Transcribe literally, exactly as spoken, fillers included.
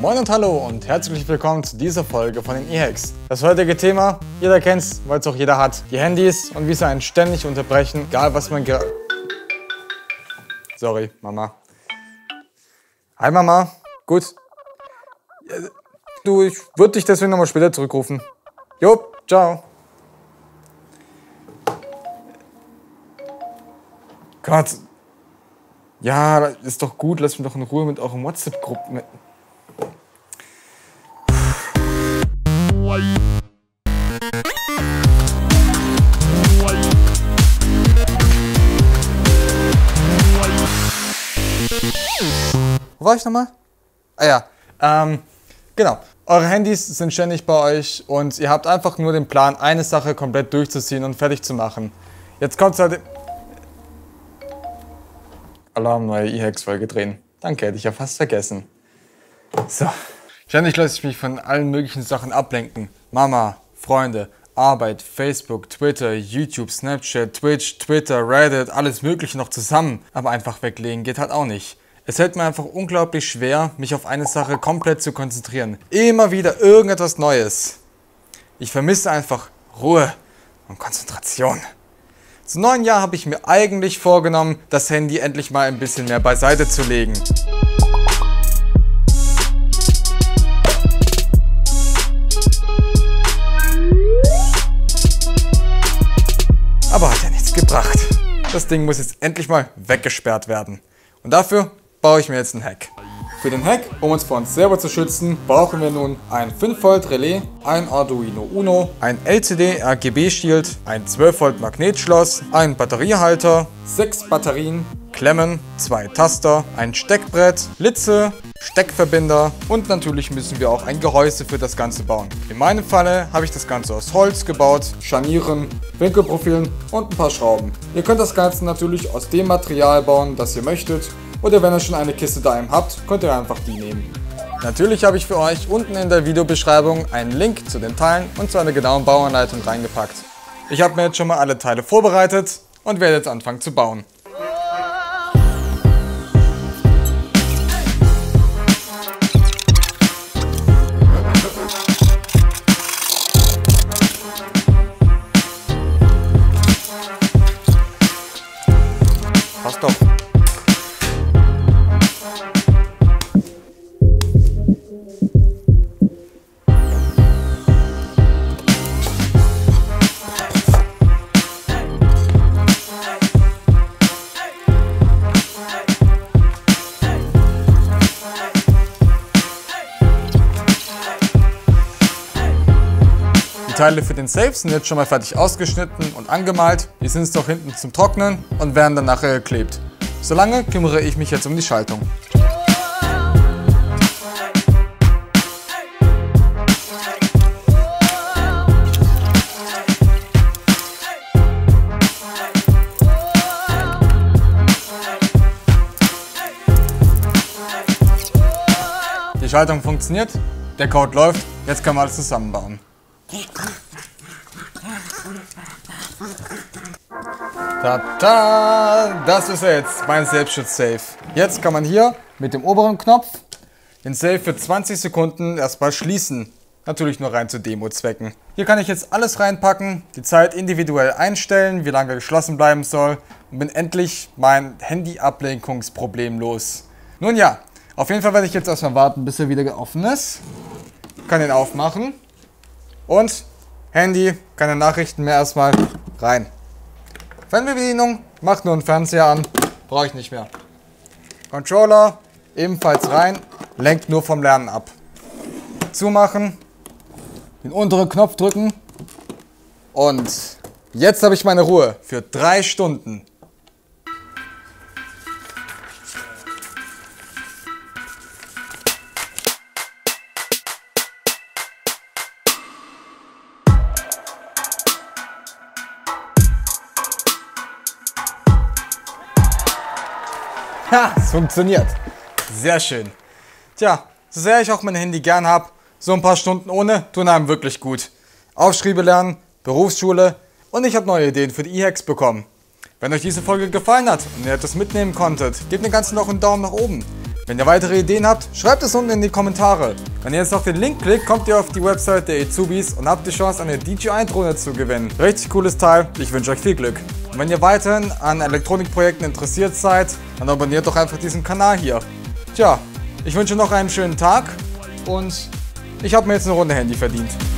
Moin und hallo und herzlich willkommen zu dieser Folge von den E-Hacks. Das heutige Thema, jeder kennt's, weil es auch jeder hat. Die Handys und wie sie einen ständig unterbrechen, egal was man gerade... Sorry, Mama. Hi Mama, gut. Du, ich würde dich deswegen nochmal später zurückrufen. Jo, ciao. Gott. Ja, ist doch gut, lass mich doch in Ruhe mit euren WhatsApp-Gruppen mit... Wo war ich nochmal? Ah ja, ähm, genau. Eure Handys sind ständig bei euch und ihr habt einfach nur den Plan, eine Sache komplett durchzuziehen und fertig zu machen. Jetzt kommt halt... Alarm, neue E-Hacks-Folge drehen. Danke, hätte ich ja fast vergessen. So. Ständig lasse ich mich von allen möglichen Sachen ablenken. Mama, Freunde, Arbeit, Facebook, Twitter, YouTube, Snapchat, Twitch, Twitter, Reddit, alles mögliche noch zusammen. Aber einfach weglegen geht halt auch nicht. Es fällt mir einfach unglaublich schwer, mich auf eine Sache komplett zu konzentrieren. Immer wieder irgendetwas Neues. Ich vermisse einfach Ruhe und Konzentration. Zum neuen Jahr habe ich mir eigentlich vorgenommen, das Handy endlich mal ein bisschen mehr beiseite zu legen. Aber hat ja nichts gebracht. Das Ding muss jetzt endlich mal weggesperrt werden. Und dafür baue ich mir jetzt einen Hack. Für den Hack, um uns vor uns selber zu schützen, brauchen wir nun ein fünf Volt Relais, ein Arduino Uno, ein L C D R G B Shield, ein zwölf Volt Magnetschloss, einen Batteriehalter, sechs Batterien, Klemmen, zwei Taster, ein Steckbrett, Litze, Steckverbinder und natürlich müssen wir auch ein Gehäuse für das Ganze bauen. In meinem Falle habe ich das Ganze aus Holz gebaut, Scharnieren, Winkelprofilen und ein paar Schrauben. Ihr könnt das Ganze natürlich aus dem Material bauen, das ihr möchtet. Oder wenn ihr schon eine Kiste daheim habt, könnt ihr einfach die nehmen. Natürlich habe ich für euch unten in der Videobeschreibung einen Link zu den Teilen und zu einer genauen Bauanleitung reingepackt. Ich habe mir jetzt schon mal alle Teile vorbereitet und werde jetzt anfangen zu bauen. Passt doch. Die Teile für den Safe sind jetzt schon mal fertig ausgeschnitten und angemalt. Die sind jetzt noch hinten zum Trocknen und werden dann nachher geklebt. Solange kümmere ich mich jetzt um die Schaltung. Die Schaltung funktioniert, der Code läuft, jetzt können wir alles zusammenbauen. Tada! Das ist jetzt mein Selbstschutz-Safe. Jetzt kann man hier mit dem oberen Knopf den Safe für zwanzig Sekunden erstmal schließen. Natürlich nur rein zu Demo-Zwecken. Hier kann ich jetzt alles reinpacken, die Zeit individuell einstellen, wie lange geschlossen bleiben soll und bin endlich mein Handy-Ablenkungsproblem los. Nun ja, auf jeden Fall werde ich jetzt erstmal warten, bis er wieder offen ist. Kann ihn aufmachen. Und Handy, keine Nachrichten mehr erstmal rein. Fernbedienung, macht nur einen Fernseher an, brauche ich nicht mehr. Controller, ebenfalls rein, lenkt nur vom Lernen ab. Zumachen, den unteren Knopf drücken und jetzt habe ich meine Ruhe für drei Stunden. Ha, es funktioniert. Sehr schön. Tja, so sehr ich auch mein Handy gern habe, so ein paar Stunden ohne tun einem wirklich gut. Aufschriebe lernen, Berufsschule und ich habe neue Ideen für die E-Hacks bekommen. Wenn euch diese Folge gefallen hat und ihr etwas mitnehmen konntet, gebt dem Ganzen noch einen Daumen nach oben. Wenn ihr weitere Ideen habt, schreibt es unten in die Kommentare. Wenn ihr jetzt auf den Link klickt, kommt ihr auf die Website der Ezubis und habt die Chance, eine D J I Drohne zu gewinnen. Richtig cooles Teil, ich wünsche euch viel Glück. Und wenn ihr weiterhin an Elektronikprojekten interessiert seid, dann abonniert doch einfach diesen Kanal hier. Tja, ich wünsche noch einen schönen Tag und ich habe mir jetzt eine Runde Handy verdient.